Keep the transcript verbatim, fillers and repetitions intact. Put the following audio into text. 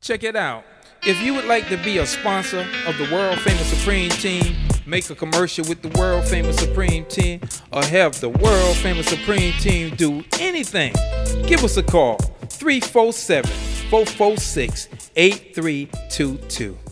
Check it out. If you would like to be a sponsor of the world famous Supreme Team, make a commercial with the world famous Supreme Team, or have the world famous Supreme Team do anything, give us a call, three four seven, four four six, eight three two two.